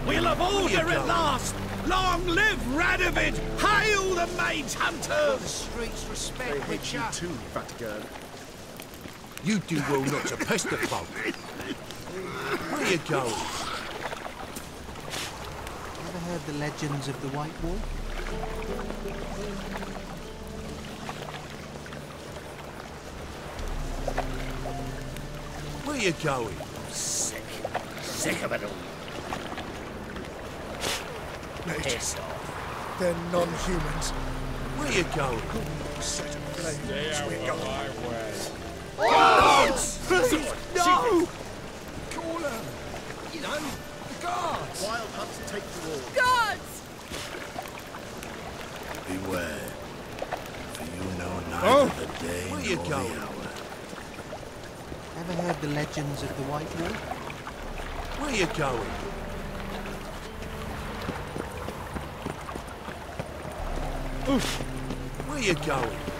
We'll have order at last! Long live Radovid! Hail the mage The hunters! streets respect They hate Witcher. you too, fat girl. You do well not to pester folk. Where you going? Ever heard the legends of the White Wolf? Where you going? Sick. Sick of it all. Piss off. They're non-humans. Where you going? Set of flames. Stay out We're of going. my way. Please, no! Call them. You know, the guards. Wild hunts take the wall. Guards! Beware. For you know neither the day Where you nor going? the hour. Ever heard the legends of the White Wolf? Where you going? Where you going?